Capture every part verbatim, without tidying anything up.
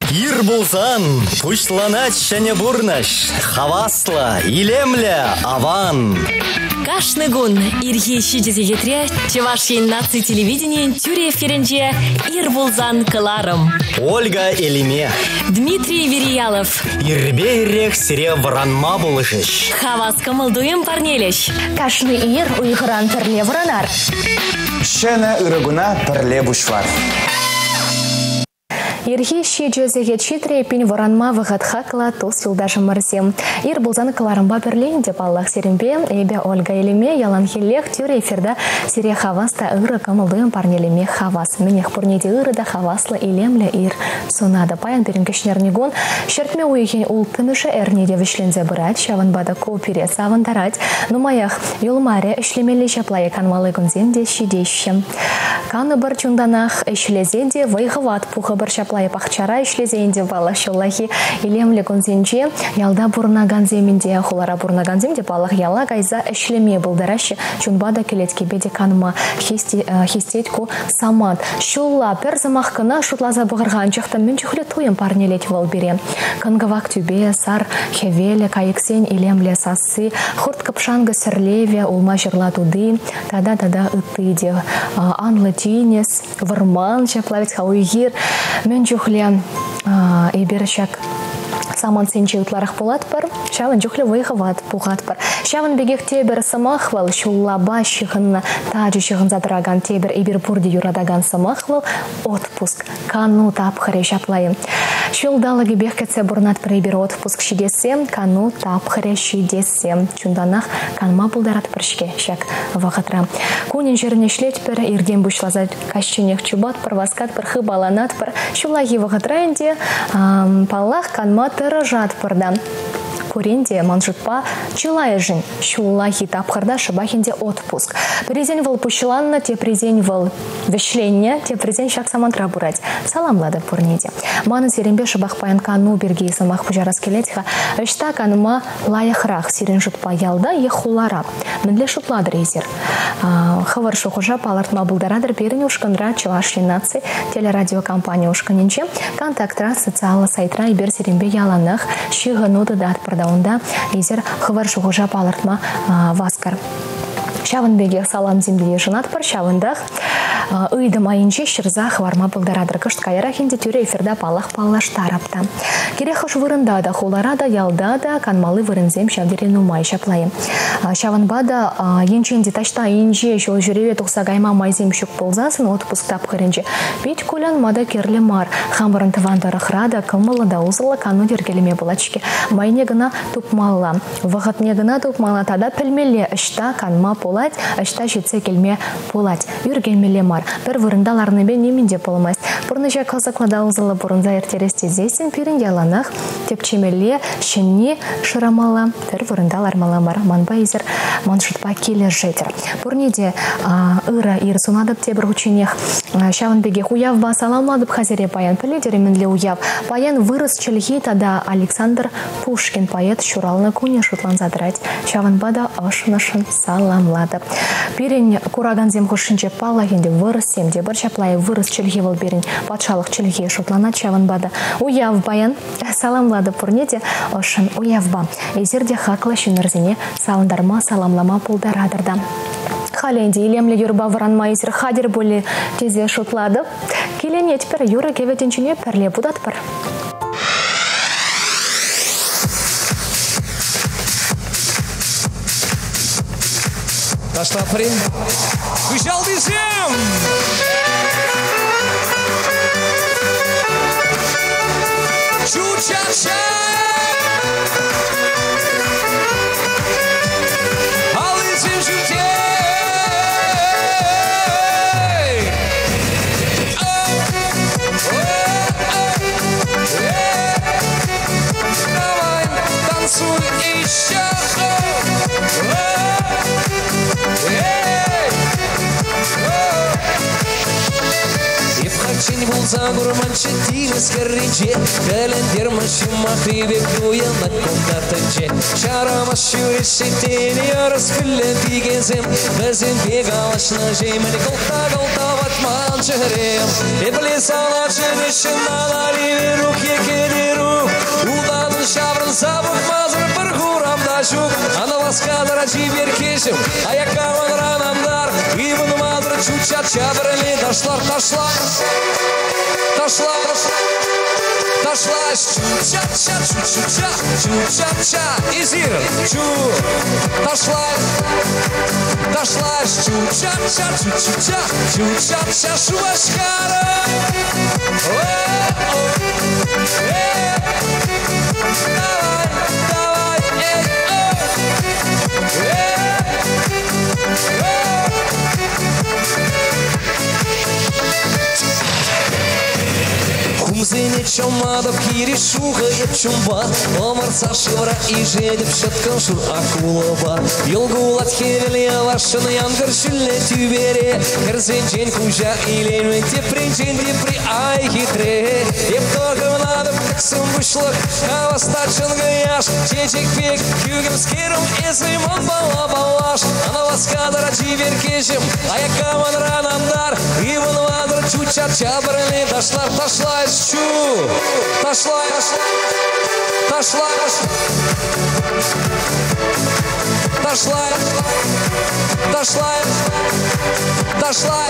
Ир булсан, пушланать шене бурнаш, хавасла, илемля, аван. Кашны гун, ирхи щидезегетре, чевашин наци телевидение, тюре ференже, ир булзан каларом. Ольга Элиме. Дмитрий Вериялов. Ирбе ирех сире вранма булышыш. Хавас камылдуем парнелеш. Кашны ир уйгыран перле вранар. Шена ырыгуна перле бушлар. Ирхи щиджезеге читре пин воранма вагатха кла тос юлдашым мырсем. Ир булзан каларымба перлен деп Аллах серембе, эбе Ольга Элиме, ялан хиллех тюре эфирда сире хаваста ыры камылдуем парнелеме хавас. Менех пурнеде ыры да хавасла илемля ир. Сонада паян перенкешнернигон, щертме уйхен ул тынышы эрнеде вишлензе бырать, шаван бада коопире саван тарать, нумаях юлмаре ишлемелі шаплайы канмалы гунзенде щидещем. Каны бір чунданах ишлезенде вайғыват пуха бір шаплайы пахчара ишлезенде бала шоллахи илемлі гунзенже, ялда бурнаган земінде, хулара бурнаган земде балах яла гайза ишлеме бұлдарашы, чунбада келетке беде каныма хистетку самат. Шулла пер замахкына шутлаза бұғырған чақты мүнчіхлі туем парнелет вол бере. Кангавак тюбе, сар, хевеле, кайыксен, илемле сасы, хурт капшанга серлеве, улма жерла туды, тада-тада ытыде. Анлы тинес, варман, шаплавец хауигир, мүнчіхлі ебершак. Саман сенче утларах пулат пар, шаван жухле выховат пухат пар. Шаван бегех тебер самахвал, шуллаба шихын таджи шихын задраган тебер ибер бурди юрадаган самахвал, отпуск, кану тапхаре шаплайым. Шулдалаги бехкетсе бурнат прибер отпуск шидесем, кану тапхаре шидесем. Чунданах канма пулдарат паршке, шак вахатра. Кунин жерне шлеть пер, ирдем бушлазать кащенех чубат пар, васкат пар, хыбаланат пар. Шуллаги вахатраенде, палах канма рожат парда. Куренде манжутпа чилая жин. Шуллахи тапхарда шабахинде отпуск. Презень вол пущеланна, те презень вол вешление, те презень шак самантра бурать. Салам лада пурнеде. Маны серембе шабах паян кану берги самах пужарас келетха. Эшта каныма лаяхрах сирен жутпа ялда ехулара. Менле шутладыр езер. Хавар шухужа палартма булдарадыр берін ушкандра чилашли наци телерадиокомпания ушканинче. Контактра социала сайтра и бер серембе яланах шиганоды дат даунда изер хывар шуғужа палыртма васкар. Шавын беге салам земле жынат пар шавындах ыйдым айынче шырза хварма пылдарадыр кышт кайра хинде тюре эфирда палах палаш тарапта. Керехыш вырында да хулара да ялда да канмалы вырынзем шавдерен умай шаплайым. Шавынбада енченде ташта инже жол жүреве тұқса гайма майзем шук ползасын отпуск тапқырынже. Пет кулян мада керлі мар. Хамбырын тывандары храда кымылы да узылы кану дергелеме булачке. Майне гына тупмалла. Вағытне гына тупмалла тада пілмелі ішта канма полать, ішта жетсе келме полать. Юргелмелі мар. Бір вырындаларны бе неменде полымайс. Бұрныжа казаклада узылы бұрынза ертересте зесін пирінде аланақ. Тепчемелі шенне шырамала. Бір вырындалар маламар. Манба изер маншытпа келер жетер. Бұрнеде ыра ир сунадып тебір ученех. Шавын беге уявба саламладып хазере паян. Піледеременле уяв. Паян вырыс челхи тада Александр Пушкин поэт шуралны куне шутлан задрать. Шавын бада ашынышын саламладып. Пирен кураган зем хушинче палагенде вырыс семде бір шаплайы вырыс челхи вол берін патшалық челхи шутланат шавын бада. Уяв паян саламладып пурнеде ашын уявба. Эзерде хакла шынырзене салындарма саламлама пулдарадырда. Халенде илемлі юрба варанма езір хадер болі тезе шутлады. Келенет пір юры кеветенчіне пірле будат пір. Ташта прин. Вышал десем! Чу-ча-ча! Сен болса гурманчы тигіз керриче, календер машима хребек дуял на комнатынче. Шарамас шүресі тені орыс күлі бігезем, бізен бег алашына жеймін, қылта-қылта батман жырем. Эпле сала жырышын алаливе рух еке рачибер кешим, а я каван ранамдар, и вон мадр чуча чабрали, дошла, дошла, дошла, дошла, чуча-ча, чуча-ча, чуча-ча, изир, чу, дошла, дошла, чуча-ча, чуча-ча, чуча-ча, шубашкара. Давай, давай, эй, эй, Хумзыне чомада пири шуха и чумба, омарца шивра и жедеп шаткан шур акулаба. Йолгулат хевелия вашан янгар шилле тюбере, керзенчен кужа или нуйте принчен при ай хитре. Ептога надо как сумбушлак, а востачен гаяш, чечек пек, кюгем скиром и зимон бала балаш. Она ласкада рачивер кешем, а я каман ранандар, и вон вадр чуча чабрали, дошла, дошла, чу, дошла, дошла, дошла, дошла, дошла,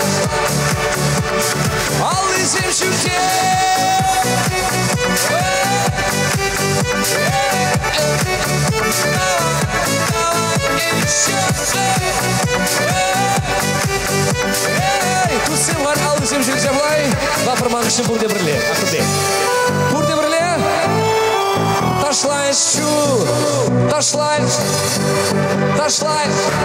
алый земчуке. Тусим var алый земчук жаблай, вапырман үшін бұрде бірле, ақырде. Бұрде бірле, ташлай шу, ташлай, ташлай,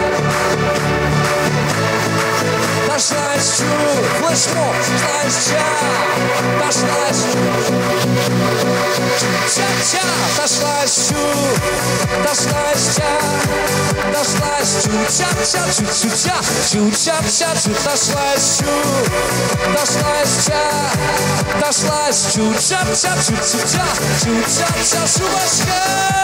ташлай шу, флешмоб, ташлай ша, ташлай ча-ча, ташлай шу, ташлай ша, ташлай шу, ча-ча, чу-чу-ча, чу-ча-ча, чу, ташлай шу, ташлай ша, ташлай шу, ча-ча, чу-чу-ча, чу-ча-ча, шубашка.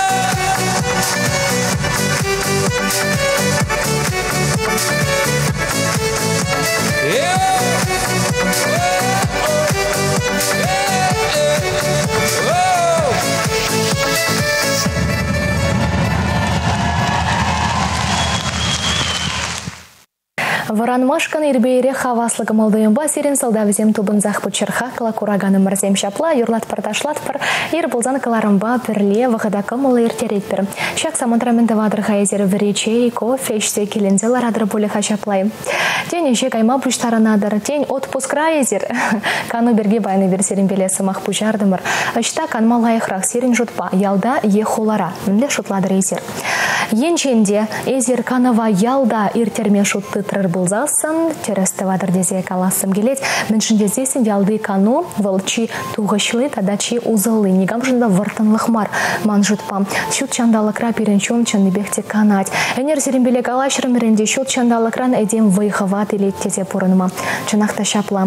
Варанмашкан ирбейре хаваслыгы молдоемба сирен салдавизем тубын захпы черхакла кураганы мырзем шапла, юрлат парташлат пар, ир булзан каларымба перле вахада кымылы иртерет пер. Шак самантраменда вадыр хайзер вречей, кофе, ішсе келензелар адыр боле хачаплай. Тень еще кайма пуштаранадыр, тень отпуск райзер. Кану берге байны бер сирен беле самах пучардымыр. Ышта канма лайықрақ сирен жутпа, ялда е холара, мінде шутладыр езер. Енченде езер канава ялда иртерме шутты трыр булзасын, тересті вадыр дезе каласым келет, меншінде зесін ялды кану, вылчи туғышлы, тадачи узылы, негам жында выртынлық мар, ман жутпам. Шут чандалықра перенчон чанныбекте канать. Энер сирен беле калашырым ренде шут чандалықран эдем выйхават или тезе пурынма. Чанақта шапла.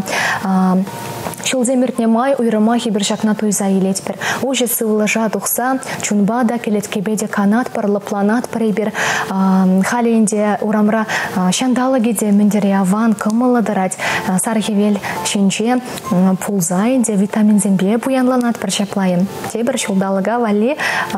Шылземіртне май уйрыма хибіршакна туйза елетпір. Уже сывылыжа тұқса, чунбада келеткебеде канат пар, лыпланат парейбір. Халенде урамра шандалыгеде міндері аван кымылыдырать. Сархевел шенче пулзайынде витамин зембе буянланат пар шаплайын. Тебір шулдалыга вали,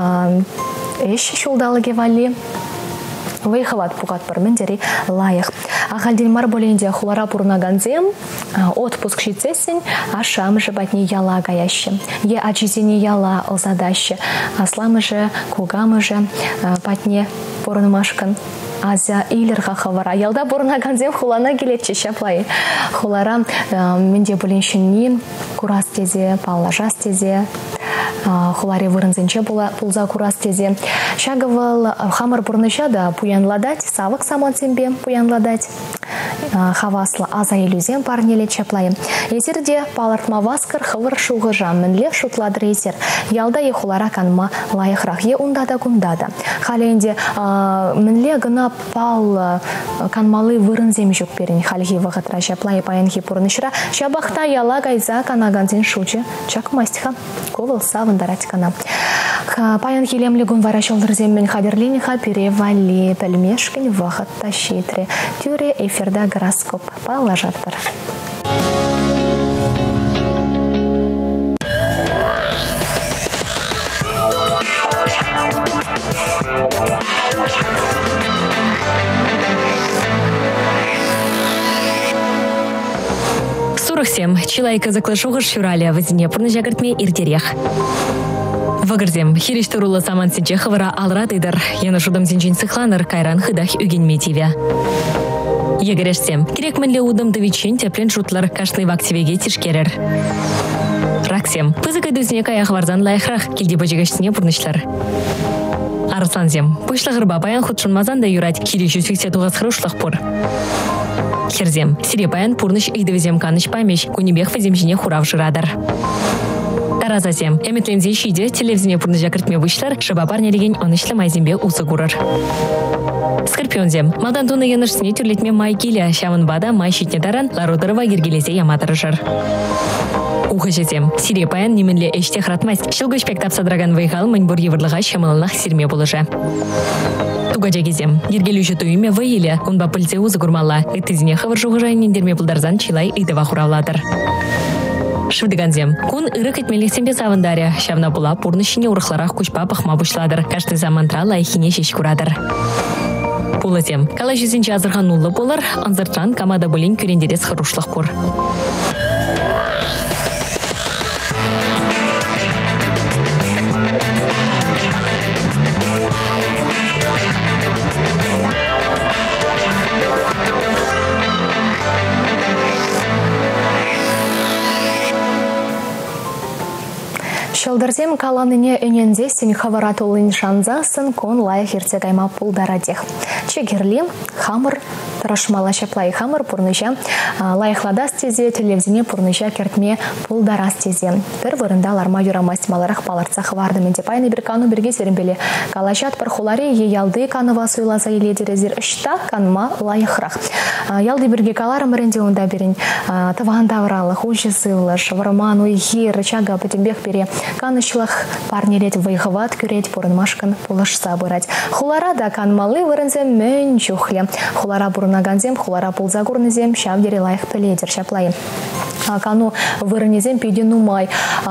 эш шулдалыге вали. Выйхават пугат пармендери лайық. Ахалдин мар боленде хулара пурнаганзем, отпуск шицесін, ашам же батни яла гаяще. Е ачизени яла озадаще. Асламы же, кугамы же, батне пурнымашкан. Азя илер хахавара. Ялда пурнаганзем хулана келетче шаплай. Хулара менде боленшінні, курас тезе, паллажас тезе, хуларе вырынзенче пулза курас тезе. Шагавал хамар пурнышада пуянладать, савык самон сембе пуянладать. Хавасла аза илюзем парнеле чаплайым. Езерде палартма васкар хывыр шуғы жаммінле шутладыр езер. Ялда е хулара канма лайықрақ е ундада гундада. Халенде мінле гына пал канмалы вырынзем жүк берін. Халхи вағытра чаплайы паянхи пурнышыра. Шабақта яла гайза канаганзен шучы. Чак мастиха ковыл савындарать кана. Паянхи лемлегун варашылдыр мен хадерлиниха перевали пельмешкин вағыт тащитре. Тюре эфирда гороскоп положат пар. сорок семь. Чилайка заклашугар шуралия в Днепр жагартме иртерех. Вагырзем, хириш турула саман синчехавара алратыдыр. Яна шудам зинчин сыхланыр кайран хыдах үгенметиве. Егерешсем, керек мінле удам давичин теплен шутлар кашны вактивеге тишкерер. Раксем, пызыкай дүзіне каяқ варзан лайықрақ келде бөжегешсіне бұрнышлар. Арысланзем, пышлагырба баян худшынмазан да юрать хириш жүз сексен тоғыз хырушлық пұр. Херзем, сирепаян пурныш игдевезем каныш памеш, кунебех ваземжине хурав жырадыр. Таразазем, эметлензе шиде телевизине пурны жакыртме вышлар, шаба парнелеген онышлы майзембе усы гурыр. Скорпионзем, малдан туны янышсыне түрлетме май келе, шамын бада май щитне таран, ларудырыва ергелесе яматырышыр. Ухажезем, сирепаян неменле эште хратмайс, шылгыш пектап садраган вайхал маньбур евырлыға шамылынақ сирме болыжа. Тугачагезем, ергелюші туйме вайеле, унба пыльце узы гурмалла, этізіне хавыр жуғыжайнен дерме пылдарзан чилай ыдыва хуравладыр. Швыдыганзем, кун ырык этмелексембе савындаря, шавна була пурнышыне урықларақ күшпа пахма бушладыр, кашты замантра лайхине шеш курадыр. Пулазем, кала жүзінче азырған нулы болар, анзыртран камада бұлін күрендерес хырушлық пур. Шылдырзем каланыне өнензе сен хаваратулын шанзасын кон лайық ерте кайма пулдарадех. Чегерли, хамыр, тарашмала шаплай хамыр пурныша, лайықладас тезе, телевзіне пурныша кертме пулдарас тезе. Бір вырында ларма юрамасть маларақ паларцах вардымен депайны бір кану бірге серімбелі. Калашат бір хуларе еялды каныва суйлаза еледерезер үшта канма лайықрақ. Ялды бірге каларым бірінде онда берін таванда варалық, ұжы сылыш, варман, уйхир, чага бітімбек бере. Канышлах парнелет вайхават күрет пурынмашкан пулышса бұрать. Хулара да канмалы вырынзем мөн чухле. Хулара бурнаганзем, хулара пулзагурнызем, шавдері лайық піледер шаплайын. Кану вырынезем пейдену май.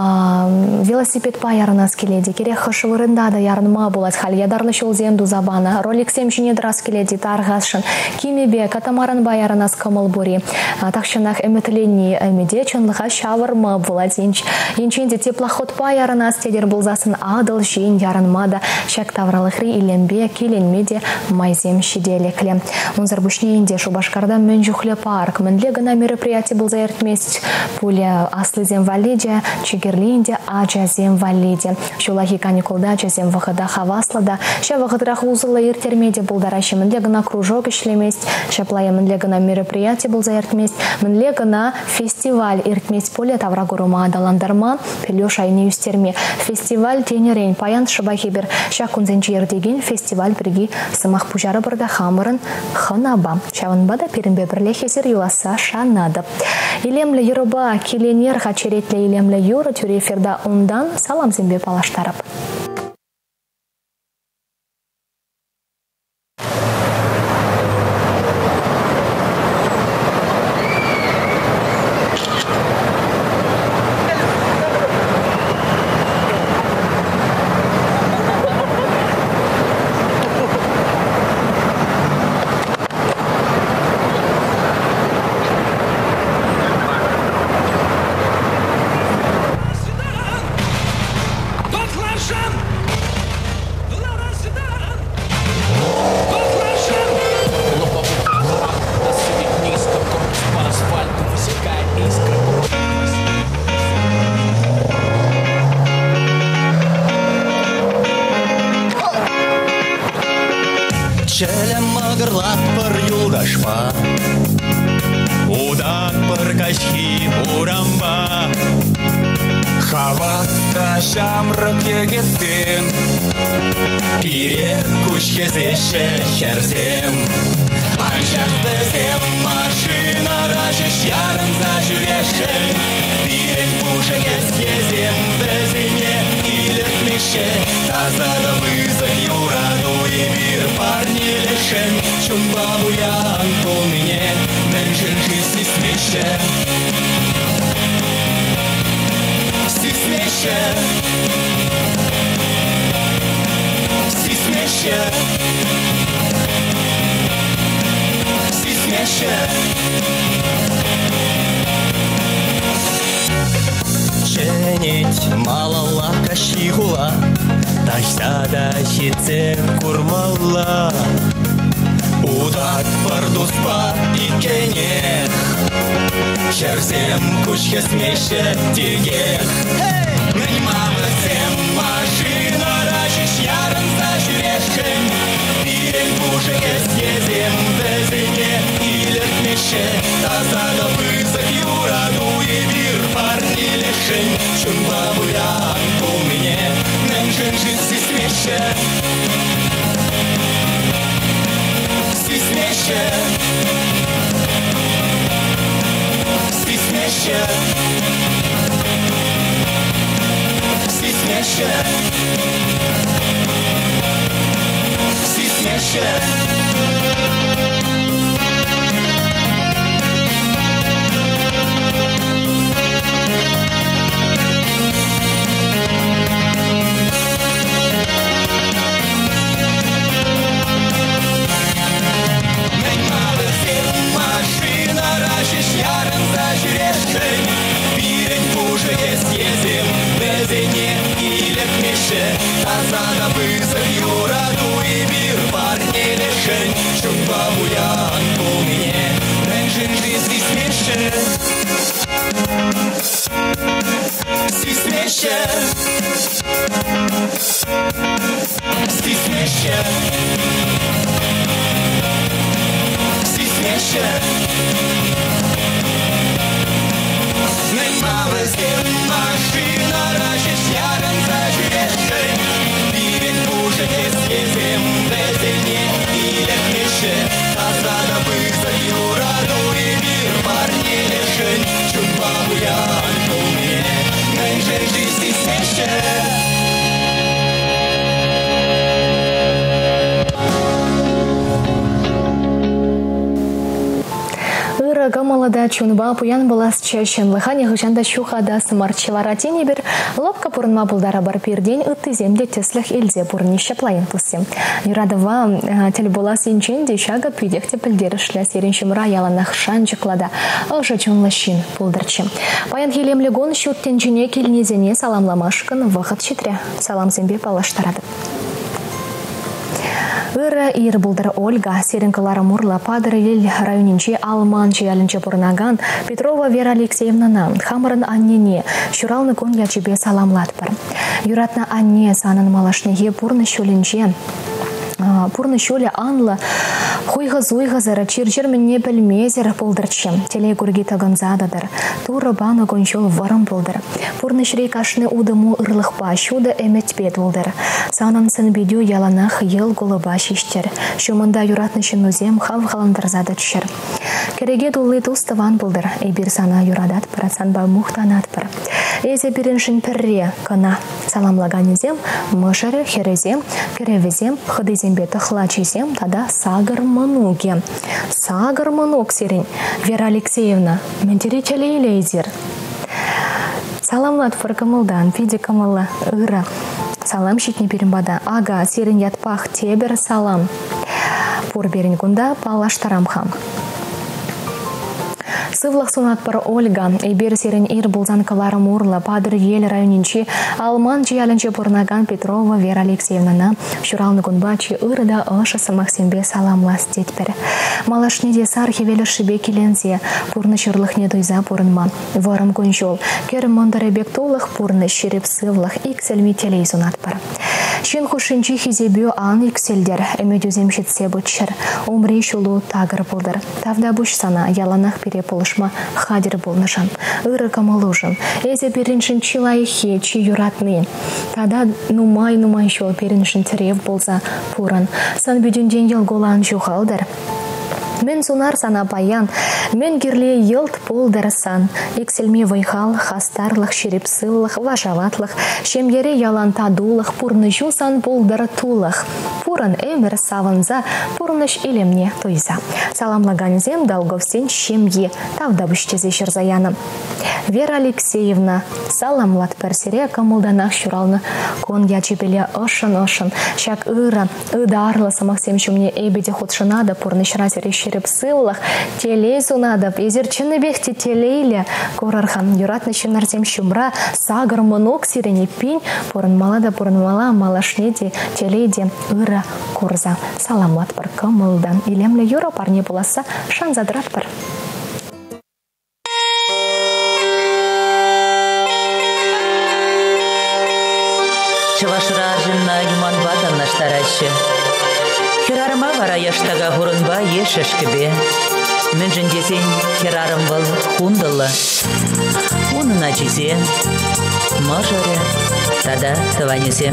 Велосипед паярынас келеді. Керек хышы вырында да ярныма болат. Хал ядарлы шолзем дузабана. Роликсем жинедрас келеді тарғасшын. Кимебе катамаран баярынас кымыл бұри. Тақшынақ әмітіленні әмеде чонлыға шавырма болат. Енченде теплоход паярынас тедер болзасын адыл жейін ярынмада. Шак тавралықры иленбе келенмеде майзем шиделекле. Унзар бүшнейінде Шубашкарда мөн жүхле парк. Мінле гына мероприятие болза ертмест. Пуля аслы земвалиде, чигерлинде, ача земвалиде. Шулахи каникулда, ача земвахада хаваслада. Ша вахадрах узыла иртермеде булдараши. Мінле гына кружок ишлемест. Шаплая мінле гына мероприятие болза ертмест. Мінле гына фестиваль иртмест. Пуля таврагурума адаландарма. Пелюш айны юстерме. Фестиваль тенерейн. Паян шабахи бір. Ша кунзенчи ердеген фестиваль бірги сымақ пужары бірда хамырын ханаба. Шавынбада перінбе бірле хезер юласа шанады. Илемлі юруба келенер хачеретлі илемлі юры түрі эфирда ондан салам зембе палаштарып. Челем мағырлап бір юлдашпа, удак бір кашхи урамба. Хаватта шамрық егеттен, Ирек күшкезеші шәрзем. Аншақты зем машинара жеш ярымда жүрешін. Ирек мұжы кезгезем бізіне илікмеші. Тазадым үзі юрану и бір парнелешін. Шунба бұян бұл мене мәншін жесісмеші. Сисмеші. Сисмеші. Сисмеші. Женить малала кашигула, ташса да хитсе курмалла. Удат пардуспа икенех, шерзем кучке смеше тигех. Мен мамасем машина рашиш ярын зажирешен, бирен бужеге съезем безене илертмеше, тазада вызов юраду и бир парни лешен. Чунба буян по мне, мен женжит смеше. Смеше, смеше, смеше, смеше. Ярым зажирешен, бирен бужеге съезем, безене илетмеше, тазада вызов юраду и бир парни лешен. Чунба буян по мне, ренжин жизни смеше, смеше, смеше, смеше. Машина рашиш ярым зажирешен, бирен бужеге съезем, безене илетмеше, тазада вызов юраду и бир парни лешен. Чунба буян по мне, мен же жизни смеше. Гамалада чунба пуян балас чешен лыхане гышанда шухада смарчылара тенебер лопка пурынма булдара бар пирден ытты земде теслых элзе пурни шаплайын пусы. Юрадова телебулас инченде шага пидехте пілдерішля сереншімра яланах шанчыклада ұжы чунлышын пулдырчы. Паян хелемлегон шуттен жіне келнезене саламламашкын вақыт шетре салам зембе палаштарады. Ыры ир булдыр Ольга, серенкалара мурла падыры ел районинче Алман чиялінче пурнаган Петрова Вера Алексеевнана хамырын аннене шуралны кон ячебе саламлат бар. Юратна анне санын малашнеге пурны шөлінче Пурны шөлі анлы хуйға-зуйға зары чир-чир менне пілмезер пулдырчы. Телей күргі тағынзададыр. Туры баны гоншол варым пулдыр. Пурны шрей кашны удыму ырлықпа шуды әметпет пулдыр. Санын сын бедю яланах ел голыба шиштер. Шумында юратны шынузем хав-халандырзады түшір. Кереге дулы туставан пулдыр. Эбір сана юрадат пыр, санба мухтанат пыр. Эзе біріншін пірре кына. Саламлаганезем, мышыры, херезем, керевезем, хыдызембе тахлачезем, тада сагыр мануге. Сагыр мануг серень. Вера Алексеевна, ментері чалейлейзер. Саламлат фыркамылдан, пиде камылы ыры. Салам шитне берімбада. Ага, серень ятпах тебер салам. Пур берін күнда палаштарам хам. Сывлық сунат пар Ольга, эбер серен ир булзан калары мурла, падыр ел районинчи, Алман чиялінче пурнаган Петрова Вера Алексеевнана, шуралны күнбачи ырыда ышысы Максимбе саламлас детпер. Малашнеде сар хевелі шибе келензе, пурны шырлық недойза пурынма. Варым күншол, керім мандыребек толық пурны шереп сывлық икселми телей сунат пар. Шен хушинчи хизебю ан икселдер, эмедюзем шетсе бұтшыр, умри шулу тагыр пулдыр. Тавда бұш сана яланах пере полышма хадир болнышан, ыры камалужын. Эзе періншін чилайхи, чи юратны. Тада нумай-нумай шол періншін тірев болса пуран. Сан бүдінден ел голан жухалдыр. Мен сунар сана баян, мен кирле йылт пулдырсан, икселми вайхал, хастарлық, шерепсылық, вашаватлық, шемере ялан тадулық, пурны жусан пулдыр тулық. Пурын эмір савынза, пурныш илемне тойза. Саламлаганзем долговсен шемье, тавда бүштезе шырзаяным. Вера Алексеевна, саламлат персере камылданах шуралны, кон ячепеле ошын-ошын, шак ыра, ыдарлы самақсем шумне эбеде хотшынада пурныш разере шереп сыллах, телей сунадып, езерчіні бехте телейлі, корархан юратны шынарзем шумра, сагыр монок сирене пень, порынмала да порынмала малашнеде, телейде ыра курза. Саламат бір кымылдан, илемлі юра парне боласа, шанзадрат бір. Чавашра жынна юман батан наштарашы. Херарыма вара яштага хурынба ешешкебе. Мен жындесен херарым был хундылы. Унына чизе, можоре, тада тыванесе.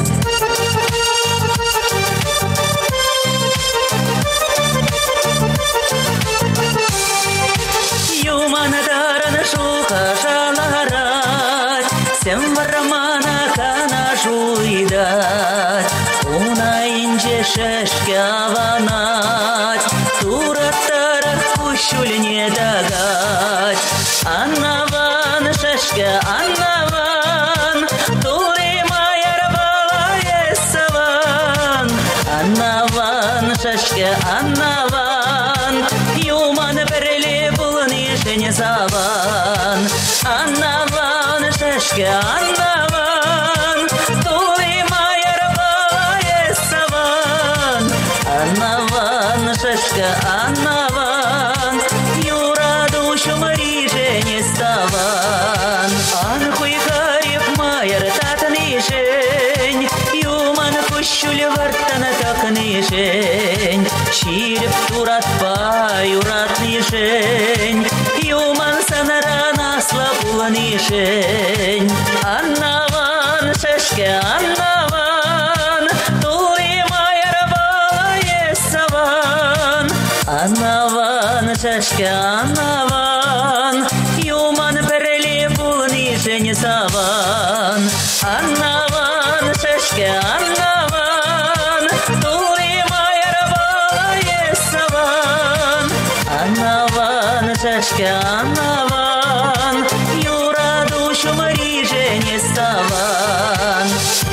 Юман дараны шуха жаларат, сем вармана кана жуйдат. Уна инже шешке аванат, тураттара кушулне дагат. Аннаван шешке аннаван, тури майар бала есаван. Аннаван шешке аннаван, юман берли булни жене заван. Аннаван шешке аннаван, тури майар бала есаван. Аннаван шешке аннаван, юра душу мари жене ставан. Анхуй гариб майар татны жень, юман кущуль вартана такны жень. Ширп турат па юратны жень, юман санарана слабуланы жень. Аннаван шешке аннаван, тури майар бала есаван. Аннаван шешке аннаван, юман берли булны жень заван. Аннаван шешке аннаван, тури майар бала есаван. Аннаван шешке аннаван, юра душу мари жене ставан.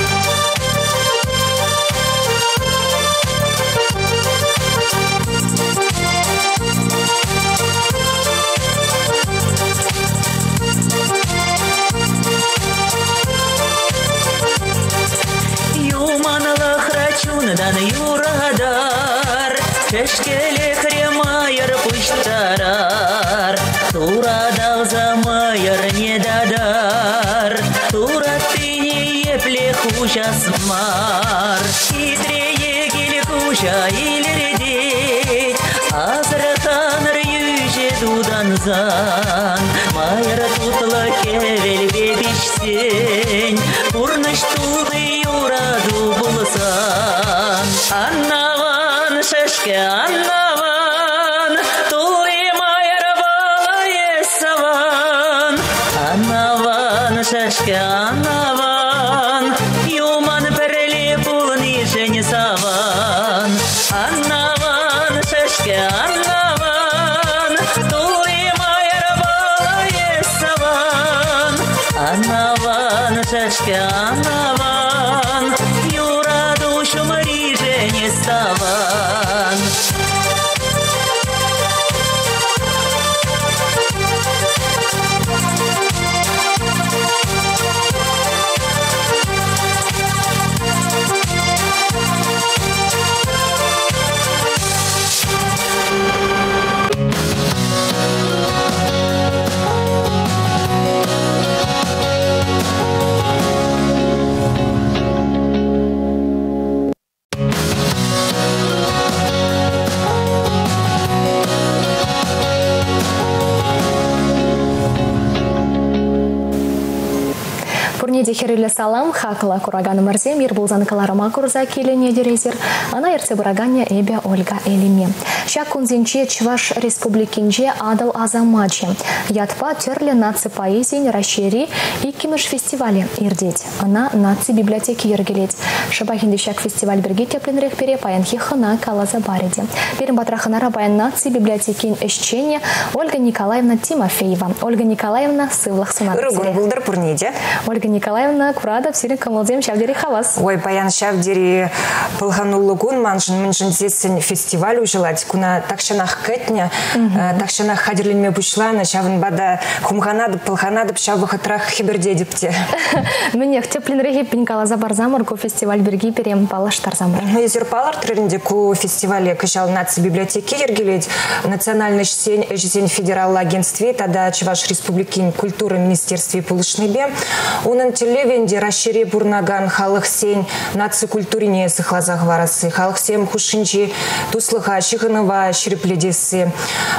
Дан юрадар, шешкеле хремайыр пуштарар. Турадал замайыр не дадар, турат пине епле хужасмар. Итрее гель хужа илерде, азраханыр юже дуданзан. Майыр тутла кевел бебишсен, пурныш туды юраду булсан. Аннаван шешке аннаван, тури майыр бала есаван. Аннаван шешке аннаван, юман берли булны жень заван. Аннаван шешке аннаван, тури майыр бала есаван. Аннаван шешке аннаван, юра душу мари жене ставан. Пурнеде хереле салам, хакла кураганы мырзем, ербулзан каларыма курза келене дерезер, ана ерце бурагане эбе Ольга Элиме. Ща кунзинче Чуваш республикинче адал азамаче. Ятпа терле наци поэзии расшири и кимыш фестивале ирдеть. Она наци библиотеки ергелеть. Шабахинде щак фестиваль берги тепленрех пере паянхи хана калаза бариде. Перем батраханара паян наци библиотеки эшчене Ольга Николаевна Тимофеева. Ольга Николаевна сывлах сунат. Ругун булдар пурнеде. Ольга Николаевна Николаевна Курадов, Сирин Камалдем, Шавдери Хавас. Ой, Баян Шавдери Пылханулы гун, манжын мынжын зесін фестиваль ужелать, куна такшанах кэтня, такшанах хадерлинме бушлана, шавын бада хумханадып, пылханадып, шавы хатрах хибердедипте. Мне теплин реги пинкала за барзамыр, ку фестиваль берги перем палаштар замыр. Ну, езер палар тренде ку фестивале кышал наци библиотеки ергелеть, национальный сень, сень федерал агентстве, тогда Чуваш Республики культуры министерстве Пулышныбе. Он телевенде расшире бурнаган халых сень наци культурине сыхлазах варасы, халых сем хушинчи, туслыха, шиханова, ширипледесы.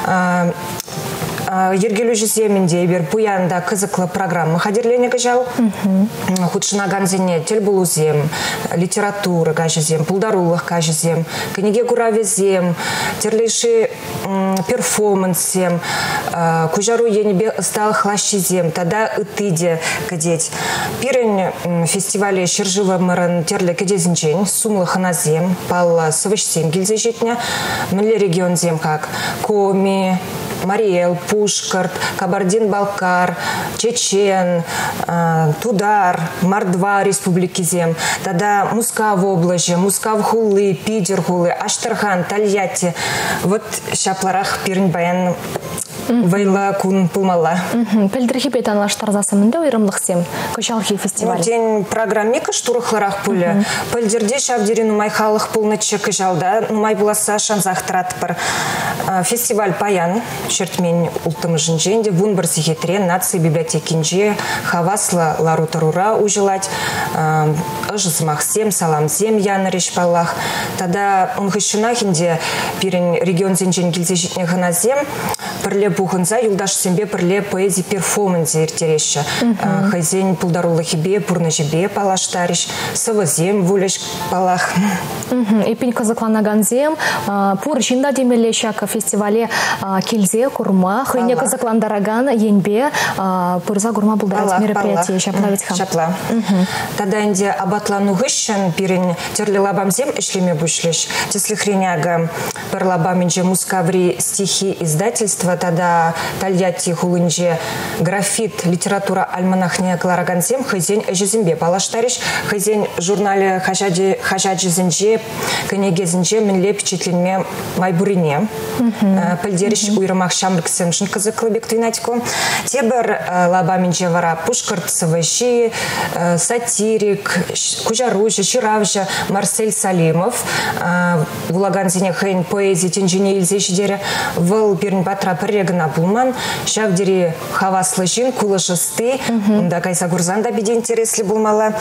Ергелю жеземінде бер буянда кызыклы программа хадерлене кыжал. Худшынаган зене тел булузем, литература кажезем, пулдарулых кажезем, книге куравезем, терлейши перформансем, кужару енебе стал хлащезем, тогда ытыде кадеть. Пирень фестивале Шержива мэрэн терле кадезинчень, сумлы ханазем, пал сывышсем гильзежитня, мле регион зем как Коми, Мариэл, Пушкарт, Кабардин-Балкар, Чечен, э, Тудар, Мордва Республики Зем, тогда Мускав область, Мускав Хулы, Питер Хулы, Аштархан, Тольятти. Вот шапларах пирень баян вайла кун пулмала. Пельдрихи петан лаштар засымында уйрымлықсем, көшалхи фестиваль. День программика штурахларах пуля. Пельдерде шавдерину майхалых пулнычы кыжалда, май буласа шанзах тратпар. Фестиваль паян, чертмень ултым жинженде, вунбар сихетре, нации библиотекинже, хавасла ларутарура ужилать, ыжызмахсем, саламсем яны решпалах. Тогда он хыщунахинде пирень регион зинжен гильзежитне ханазем, перле буханза, юлдаш сембе перле поэзии перформансе иртереща. Хазень пулдарулы хибе, пурнажибе палаштарищ, савазем вулеш палах. И пень казакланаган зем, пур жинда демелещака фестивале кильзе, курма, хыне казакландараган, енбе, пурза гурма булдарать мероприятие, шаплавить хам. Шапла. Тогда инде абатлану гыщен, пирень терли лабам зем ишлеме бушлеш, тесли хреняга перлабам инже мускаври стихи издательства, тогда Тольятти хулынже графит, литература альманахне клараганзем, хызень эжезембе палаштариш, хызень журнале хажаджизенже, кенегезенже, минле впечатленме майбурине. Пальдериш уйрамах шамрксем шынкызыклыбек твинатику. Тебер лабаминже вара Пушкарт-Саващи, сатирик, Кужаружа, Ширавжа, Марсель Салимов, Вулаганзине хейн поэзии тенжине ильзешидере, выл пирн патра прегна булман, шавдери хаваслы жин, кулышысты, да кайса гурзанда биде интересли булмала.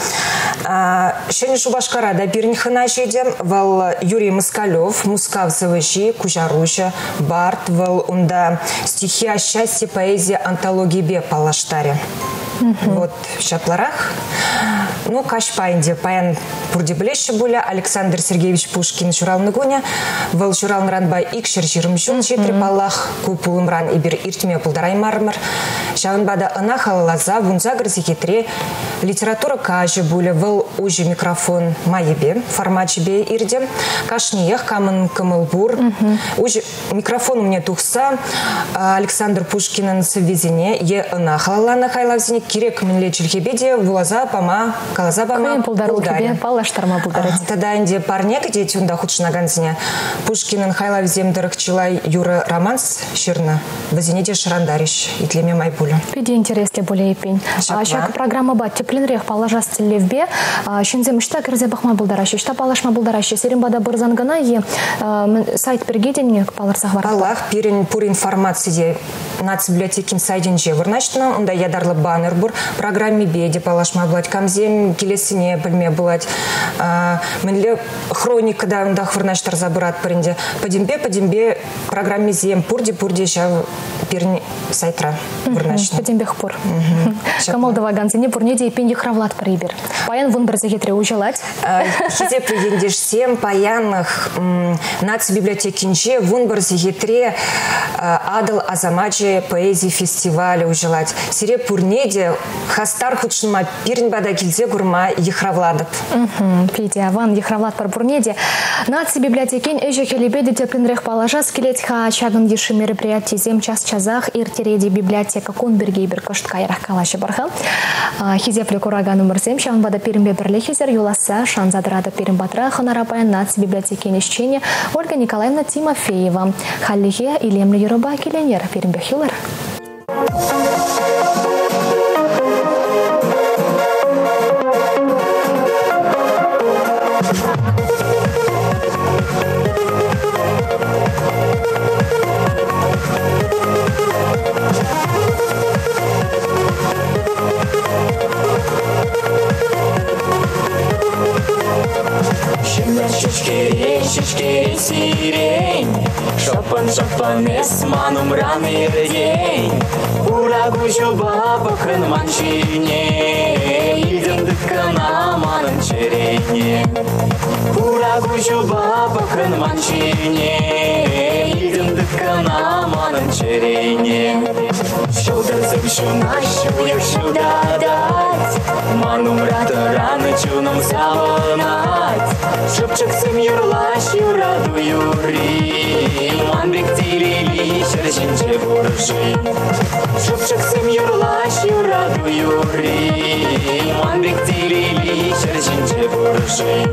Шени шубашкара да пирн хына жедем, выл Юрий Москалев, Мускав Саващи, Кужаружа, Барт, выл унда стихи о счастье, поэзия, антологии бе палаштаре. Вот в шапларах. Ну, кашпайнде паян пурдеблеща буля, Александр Сергеевич Пушкин журал нагоня, вал журал нранбай икшер жирмшун жетри палах, купулымран ибир иртме пулдарай мармар, шаванбада анахала лаза, вунза грзикетре, литература кажи буля, вал уже микрофон майебе, формачебе ирдем, кашниях камын камылбур, уже микрофон у меня тухса, Александр Пушкин в везине, е анахала нахайлавзине, кирек минле чельхебеде, вулаза пама, калаза пама, пулдаре. Палаштарма пулдарать. Тогда инде парнек дети унда худшина ганзине. Пушкин хайлавзем дырыхчилай Юра романс ширна, вазинеде шарандарищ, и тлеме майбуля. Пиди интересли более пень. А шак программа бат теплинрех палажас телевбе, шинзем штак рзе бахма булдаращи, шта палашма булдаращи, серим бада бырзангана е сайт пергеден паларсах варат. Аллах пирен пур информации нац библиотекин сайден жевырначтна, унда ядарлы баннер бур программе беде палашма блать камзем келесине пельме блать. Менле хроника да унда хвырначтар забырат паренде. Падимбе падимбе программе зем пурди пурди ща пирни сайтра вырначтна. Падимбе хпур. Камалдова ганзине пурнеде пенде хравлат прибер. Паян вун барзагетре ужалать. Хизе приендеш сем паянах нац библиотекинче вун барзагетре адал азамаджи поэзии фестиваля ужалать. Сире пурнеде хастар худшынма пирн бада килзе гурма ехравладып. Пиде аван ехравлад пар пурнеде. Наци библиотекин эже хелебеде теплинрех палажа скелет ха чагын еши мероприятие зем час час чазах иртереди библиотека кунберги бир кайрах калашы барха. Хизепле кураган умырзем шанбада перимбе бірле хизер юласа шанзадрада перимбатра ханарапая нац библиотеки нищене Ольга Николаевна Тимофеева. Халлихе илемле юроба келенер перимбе хилер. Шишкерей, шишкерей, сирень, шапан-шапан эсман умраны день. Урагу жуба бакын манчине, илден дыткана манын черене. Урагу жуба бакын манчине, илден дыткана манын черене. Шылдырзым шунаш, уяк шылдадать, ман умрата раны чуном саванать. Шыпчыксым юрлаш юраду юри, ман бектилили шершинче буржи. Шыпчыксым юрлаш юраду юри, ман бектилили шершинче буржи.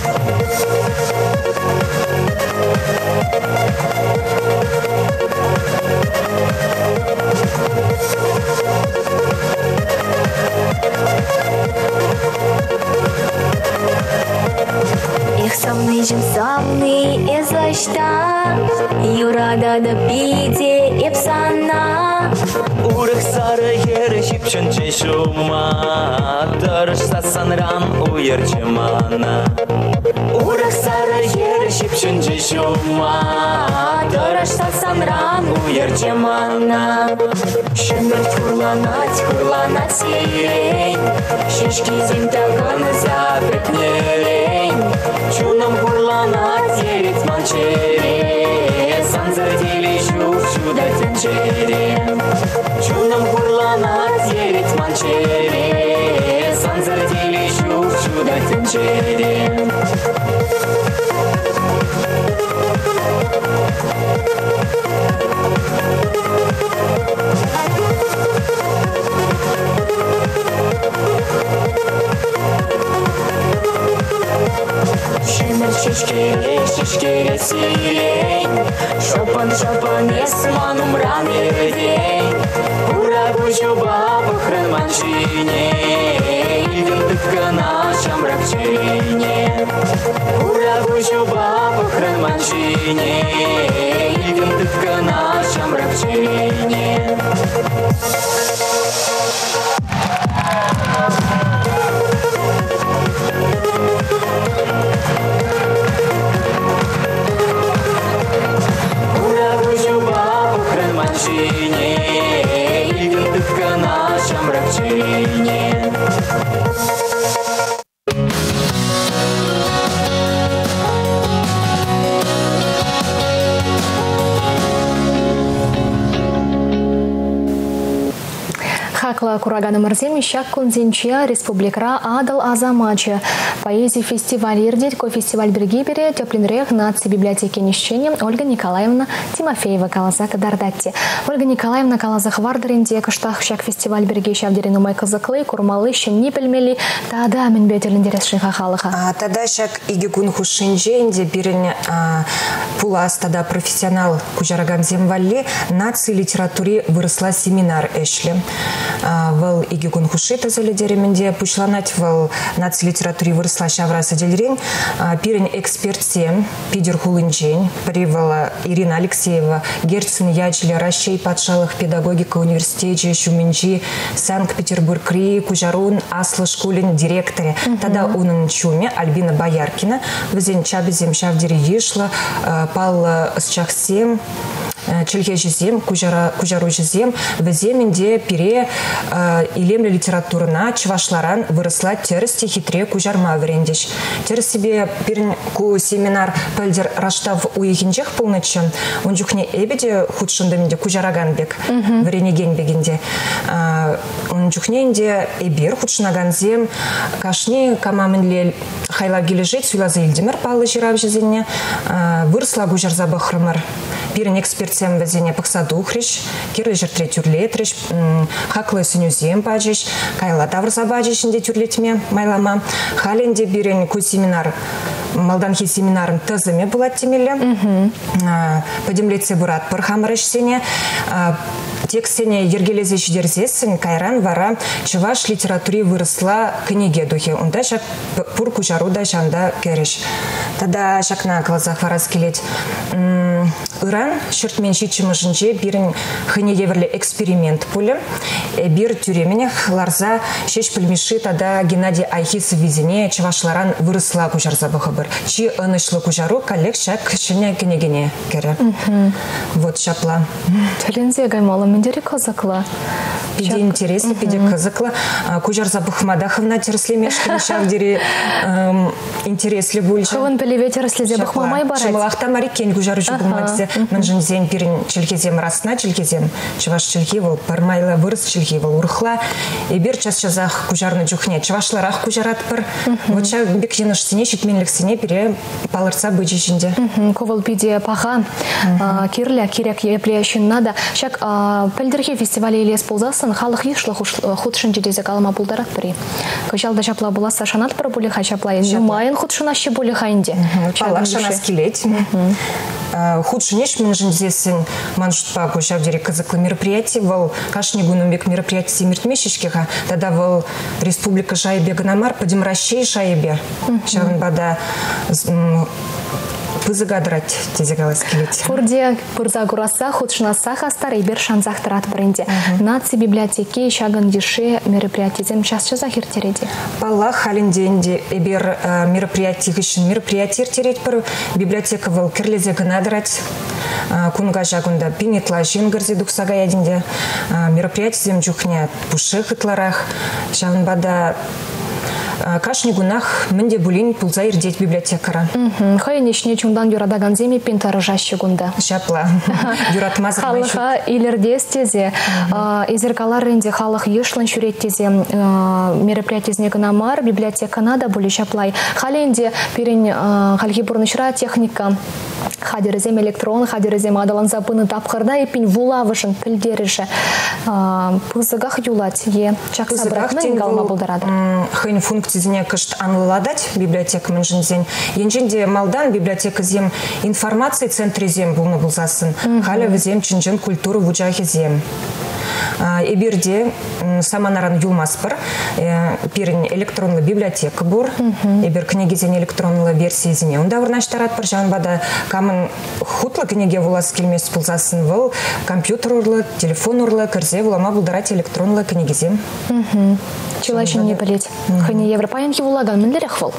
Их самный жим самный эзашта, юрада да пиде эпсана. Урых сары хері шипшінче шума, тұрышса санран уерче мана. Урых сары хері шипшінче шума, тұрышса санран уерче мана. Шымырт хурланать, хурланать сирень, шишки зимтаган запретнерень. Чуном хурланать ерет манчере, санзадили шув чуда тенчере. Чуном хурланать ерет манчере, санзадили шув чуда тенчере. Шишкерей, шишкерей, сирень, шапан-шапан эсман умраны день. Урагу жуба бахрын манчине, илден дыткана шамрак черене. Урагу жуба бахрын манчине, илден дыткана шамрак черене. Хакла кураганы мырзем ищак конзенчия республикра адал азамача. Поэзии фестиваль ирдит, ко фестиваль бергибере, теплинрех нации библиотеки нищения Ольга Николаевна Тимофеева калаза кадардатти. Ольга Николаевна калаза хвардеринде каштах щак фестиваль берги шавдерину май казаклы, курмалы, щен не пельмели, тада мен бетерлиндерес шинхахалыха. Тада щак игигун хушиндженде бирен пулас тада профессионал кужараган земвалли нации литературе выросла семинар эшли. Вал игигун хушита за лидеременде пушланать вал нации литературе выросла шавраса дельрень. Пирен экспертсем пидер хулынджень привала Ирина Алексеева Герцен Ячли Ращей Патшалых педагогика университете Шуменджи Санкт-Петербург Ри Кужарун Асла школин директоре. Тада унын чуме Альбина Бояркина везен чабезем шавдери ешла пал с чахсем Чельге жезем, кужару жезем, в земенде пире илемле литературна чывашларан выросла терсти хитре кужарма врендиш. Терс себе пирн ку семинар пальдер раштав уехинчех полночен, он жухне эбеде худшындаменде кужараганбек вренегенбегенде. Он жухненде эбир худшынаганзем кашни камаменле хайла гилежет суйлаза илдемер палы жирав жезенне выросла кужарза бахрымар. Пирен экспертсем везене паксаду хриш, кирлы жертре тюрлетриш, хаклы сынюзем бажиш, кайла таврса бажиш инде тюрлетме майлама. Халенде бирен ку семинар, малданхи семинарын тызыме булат темелі. Подемлетсе бурат пырхамырыш сене. Текстене ергелезе жидерзесін кайран вара чываш литературе выросла книге духе. Онда шак пур кучару да жанда кереш. Тада шакна глазах варас келет. Иран шертмен шичимышынче бирін хыне еверле эксперимент пулі. Бир тюременех ларза шеш пілмеші тада Геннадий Айхисов визине чывашларан выросла кучарза бұхыбыр. Чи ынышлы кучару коллег шак шыне кенегене кере. Вот шапла. Тәлензе гаймалы мендері қызықлы. Пиде интересно, пиде қызықлы. Кучарза бұхмадаховна тереслемешкін шавдері интереслі бульчы. Хывын пілеве тереслезе бұхмамай барайд. Шымылақта марикен кучары жүгімадзе. Мен жынзен пирин челкезем расна челкезем. Чываш челки был, пармайла вырыс челки был. Урхла. И бир час часах кучарны жүхне. Чывашларах кучарат пыр. Вот ча бек еныш сене, шитменлік сене пере палырца бычы жінде. Ковал пиде паға. Кирля, кирек еплеяшын нада. Шак пәлдерге фестивалі елес болзасын, халық ешлі худшын жедезі қалыма бұлдарат бірі. Көжалда жапла боласа шанат бір бұлы қачапла. Нумайын худшын ашы бұлы қайынде. Палақ шанас келет. Худшынеш мен жіндесін маншутпа көжавдері қызықлы мероприятие. Вал кашни гунумбек мероприятие мертмешешкеға. Тада вал республика шайбе гынамар, подемращей шайбе. Шағын бада пызыгадрать тезегалас келет. Фурде пырза гураса худшынаса хастар ибер шанзах трат бренде. Наци библиотеки шаган деше мероприятиезем час-часа захиртереди. Палах халинденде ибер мероприятий үшін мероприятий терет бір библиотека вал керлезе гынадрать. Кунга жагунда пинетла жингырзе дуксага ядинде мероприятиезем жүхне пушы хытларах. Шагын бада Кашнигунах менде булин пулза ирдеть библиотекара. Хайнешне чундан юрадаган земи пентарыжащи гунда. Шапла. Юратмазы майчу. Халыха илердес тезе. Изеркалар ренде халых ешлан шурет тезе мероприятиезне гынамар библиотекана да були шаплай. Халенде перен хальги бурнышра техника. Хадерезем электрон, хадерезем адалан запыны тапқырда епин вулавышын пілдеріші. Пызығақ юлат е. Чакса бірақны енгалма бұлдарады. Хын функцизіне кышт анладать библиотека мен жынзен. Енженде малдан библиотека зем информации центре зем бұлны бұлзасын. Халя візем чынжын культуру вұджахи зем. Эбирде саманаран юлмаспыр, пирин электронный библиотека бур, эбир книгизен электронный версиязине. Он давр наштарат пыр жанбада камын хутлы книге вулас келмес пулзасын выл, компьютер урлы, телефон урлы, кірзе вулама бұлдарат электронный книгизен. Чылайшын не білет. Хыне Европаянки вулаган мінлерек выл?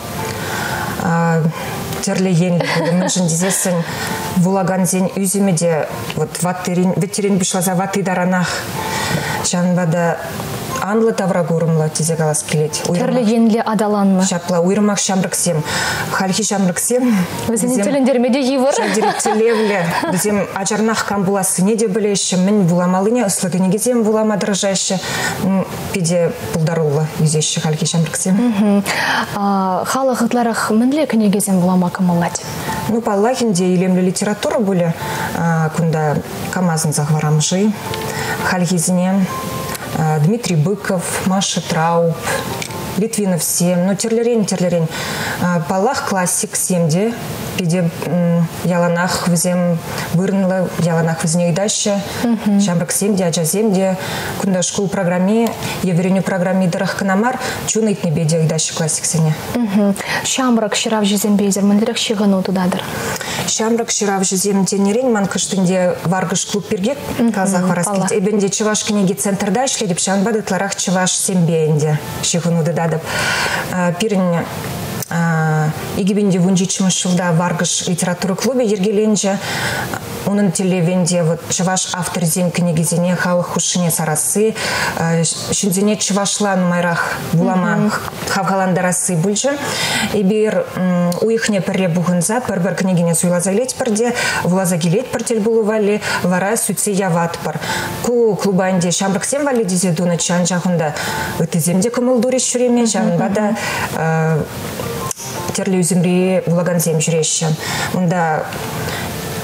Терле енлі мен жындезесін вулаган зен үзімеде ветерин бішлаза ваты даранах жанбада анлы таврагурымлы тезегалас келет. Терле енлі адаланмы? Шапла, уйрымақ шамрыксем. Хальхи шамрыксем. Өзіне телендермеде евір? Шадері телевлі. Бізем ажарнақ кам буласы неде білеші. Мен буламалыне ұслы кенегезем булама дыржайшы. Педе пулдарулы үзеші хальхи шамрыксем. Халық ұтларық мінлі кенегезем булама камалать? Ну, паллахинде илемлі литература бұлі. Күнда камазын захварамжы. Хальхизіне. Дмитрий Быков, Маша Трауб, Литвинов семь, ну терлерень, терлерень. Палах классик семьде, пиде яланах взем вырнула, яланах взне и дальше. Шамрак семьде, аджа семьде, кунда школ программе, евереню программе дарах канамар, чунайт не беде и дальше классик сене. Шамрак ширав жизем безер, мандрек щегану тудадыр. Шамрак ширав жизем тенерень, ман кыштынде варгыш клуб пергек, казах вараскет. Эбенде чываш книги центр дальше, ледеп шанбады тларах чываш сембенде, щегану дададып. Пирень Игибенде вунжичмыш жылда варгыш литература клубе ергеленже, onun телевенде вот чываш автор зен книгизене халық хушине сарасы, шинзене чывашлан майрах булама хавгаландарасы бульжы. Ибир уихне перре бугынза, пербер книгине суйлаза леть перде, вулаза гилет пертель булували, вара суйцы яват пар. Ку клубанде шамраксем вали дизедуна чан жахында, ытыземде кымылдури шуреме, жахында терлі үзімре вулаганзем жүреші. Онда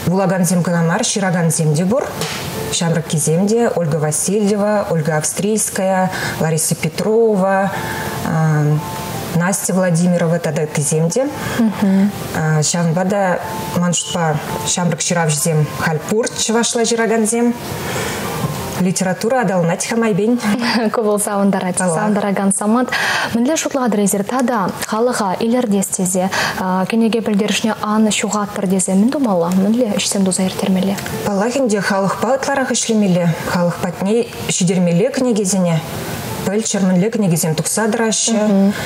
Вулаганзем канамар, Шираганземде бур. Шамрак Киземде, Ольга Васильева, Ольга Австрийская, Лариса Петрова, э, Настя Владимирова, тогда Киземде. Э, Шамбада маншпа Шамрак Ширавжзем Хальпур, Чавашла Жираганзем. Литература адалнать хамайбень. Кубыл сауындарать, сауындараган самат. Мінлі шутладыр езір тада халыға илердестезе, кенеге білдерішіне аны шуғат бірдезе. Мен думала, мінлі ішсен дуза ертермелі? Палахинде халық пауытларақ ішлемелі, халық патне шидермелі книгезіне. Пөлчер мінлі книгезен тұқсадырашы.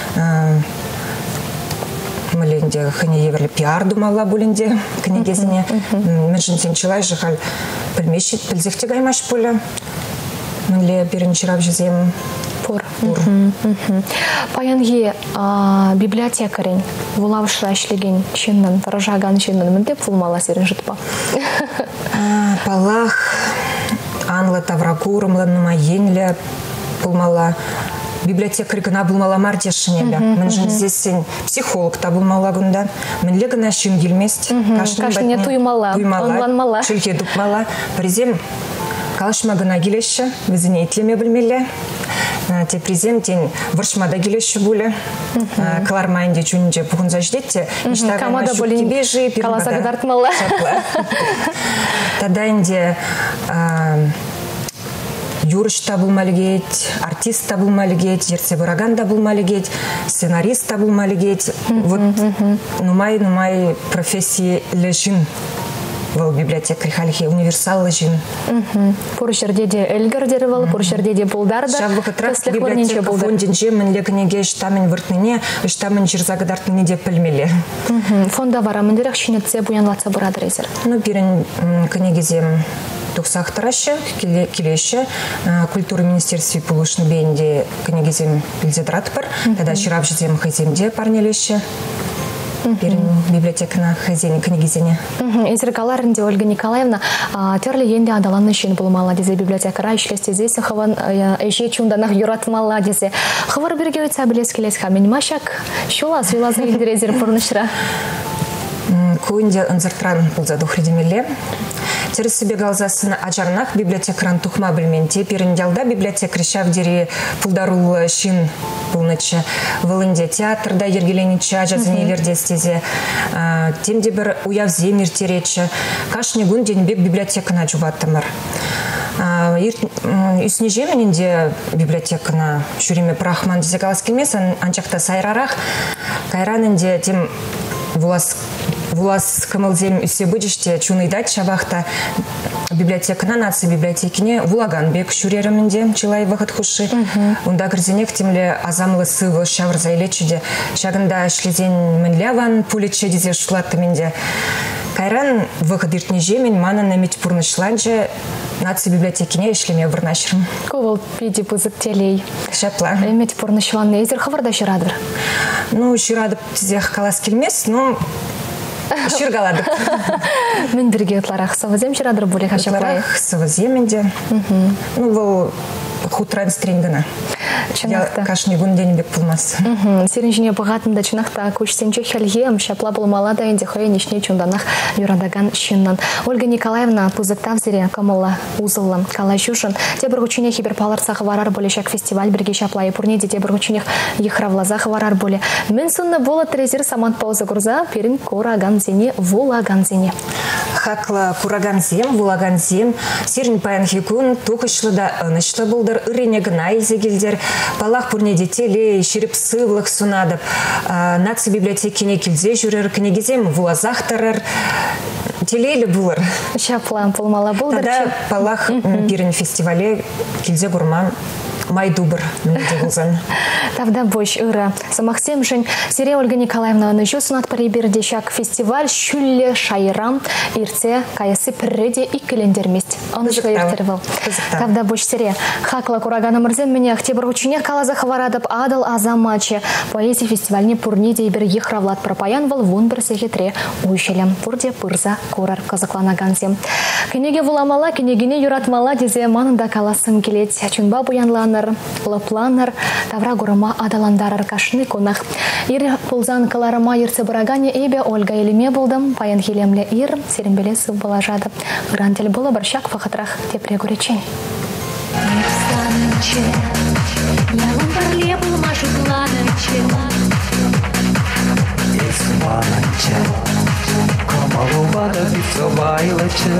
Мыленде хыне еверлі пиар думала бұлінде книгезіне. Мен жынсен чылай жығал пілмешет, пілзекте гаймаш бұлі. Мінлі бірінші рап жызем. Пор. Паянги библиотекарин вулавшыра ішлеген ченнен, таражаган ченнен мінді пулмала серін жытпа? Палах анлы тавракурымлы нұма енлі пулмала. Библиотекарь гына булмала мардешінелі. Мен жынзесен психолог та булмала гундан. Мен ле гына шым келмест. Кашыне туймала, онланмала. Шылке дупмала. Призем калышма гына келеші, візіне етлеме білмелі. Те призем тен варшмада келеші бұлі. Калармайынде чүнінде бұғын заждетте. Камада болин каласа қадартмала. Тада инде юрыш та булмалгет, артист та булмалгет, жерсе бураган да булмалгет, сценарист та булмалгет. Вот нумай нумай профессии лежин в библиотеке халихи универсал лежин. Пур жерде де эльгар деревал, пур жерде де булдарда. Шабы раз библиотека фондинже мен лекнеге штамен выртныне, штамен жерзагадартыне де пілмеле. Фонда вара мендерек шинетсе буянлатса бурадрезер. Ну бирен книгезем Тухсах тарашы, келеші, культура министерстве пулышны бейінде книгезем Ильзедрат бар, тогда шырап жезем хаземде парнелеші, берін библиотекана хазені книгезене. Изеркаларынде Ольга Николаевна терлі енді адаланы үшін бұлмала дезе библиотекара ішлестезесі хыван әже чунданақ юратмала дезе. Хывар берге өтса білес келес хамен машак, шула суйлазы елдерезер пұрнышыра. Куынде ұнзыртран бұлзаду хредемеле. Терес себе галзасына ажарнақ библиотекаран тухма білменте. Періндялда библиотекар шавдері пулдарулы шин бұлнычы. Вылынде театрда ергеленічі ажазынелерде стезе. Темде бір уявзем ертеречі. Кашны гүн денбек библиотекана жубаттымыр. Үсіне жеменінде библиотекана шүреме прахман дезе галас келмес. Анчақта сайрарақ. Кайранынде тем вулас Вулас кымылзем үсе бүдіште чуныйдат шабақта библиотекана нация библиотекіне Вулаганбек шүреремінде чылай вақыт құшы. Онда кірзенек темле азамлы сывы шавырза елечуде. Шағында шлезен мінляван пулече дезе шулаттыменде. Кайран вақыт ертіне жемен мана намет пұрнышланже нация библиотекіне ешлеме бұрнашырым. Ковал пиди пызык телей. Шапла. Эмет пұрнышланны езір хаварда шырадыр? Ну, шырадып тізех қалас келмес, но шыргаладық. Мен бірге ұтларақ савызем шырадыр бөлек ашаплай? Ұтларақ савыземенде. Ну, бұл хутран стрингіна. Чынақта. Кашны гүнден бек болмас. Серін жіне бұғатында чынақта көшсенче хәлгем шапла болмала да енді хойын ішіне чунданақ юрадаган шыннан. Ольга Николаевна пузыктав зере камылла узыллым кала жушын. Те бір ғучыне хибер паларсағы варар болешак фестиваль бірге шаплайы пұрнеде те бір ғучыне ехравлазағы варар боле. Мен сынны бола трезер самант паузы күрза перін кураган зене вулаган зене. Хакла кураган зем, вулаган зем, серін паян хекун, тукышлы да ынышлы бұлдыр, үрене гына изегелдер. Палах пурнеде теле, шеріп сывлық сунадып. Нация библиотекіне келзе жүрер книгезем вулазақтарыр. Телейлі бұлыр. Шаплан пулмала бұлдыр. Тада палах бірін фестивале келзе гурман майдубыр. Тавда бойш ыры. Самахсем жын Сере Ольга Николаевна нұжу сунат парибердешак фестиваль шүлле шайрам ирце каясы пірреде и календермест. Анышқа ертервал. Тавда бойш Сере. Хакла курагана мырзен мене октябрь учине калаза хаварадып адал азамаче. Поэзия фестивальне пурнеде бір ехравлат пропаянвал вон бір секретре уйшелем. Пурде пырза курар казакланаганзем. Кенеге вуламала, кенегіне юратмала дезе манында каласын келет. Чунба буянланыр. Ир лапланар, тавра гурама адаландар аркашны конах. Ир пулзан каларама ирце барагане эбе Ольга Елеме болдым, паян хилемле ир, серембелесов балажады. Грантель было баршак фахатрах тепре гуречень. Ялым парле булмашу планыче. Эсманче, камалувада битсо байлыче.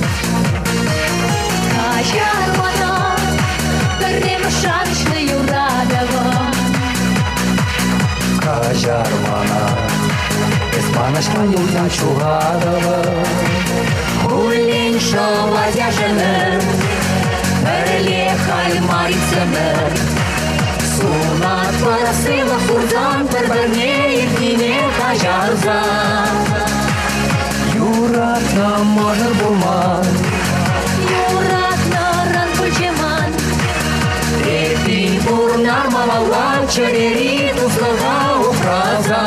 Кажармана, көррем шанышны юрадова. Кажармана, эсманышна юлдан чугадова. Улин шова зяжыны, перле хальмарицыны. Сунат парасыла хурдан, перберне иркине кажарза. Юратна можыр булман, Юратна ран пульчеман. эпин бурнар малалан, черери туслага упраза.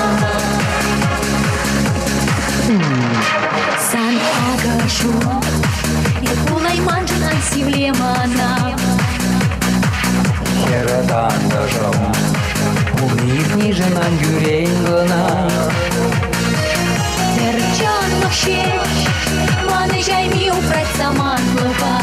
Сан агашу, и кулай манжын ансивлемана. Херадан дажам, умив ниженан юренгана. Терчан махше, маны жайми упрать саманлыва.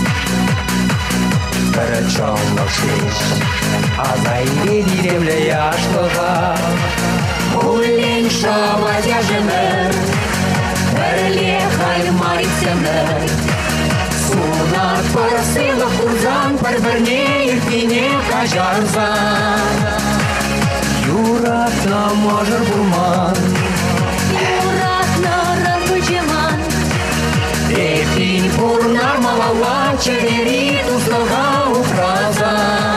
Терчан махшеш, а зайве диревле яшлыга. Улин шова зяжыны, перле хальмарицыны. Сунат парасыла хурзан, перберне иркине кажарза. Юратна можыр булман, Юратна ран пульчеман. эпин бурнар малалан, черери туслага упраза.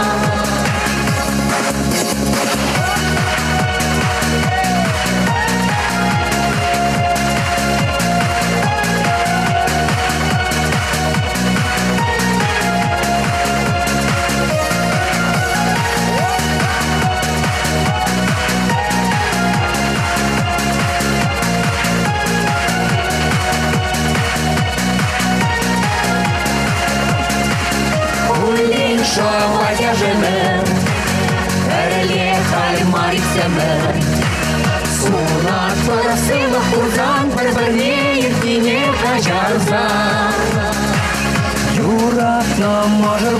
Шова зяжыны, перле хальмарицыны. Сунат парасыла хурзан, перберне иркине кажарза. Юратна можыр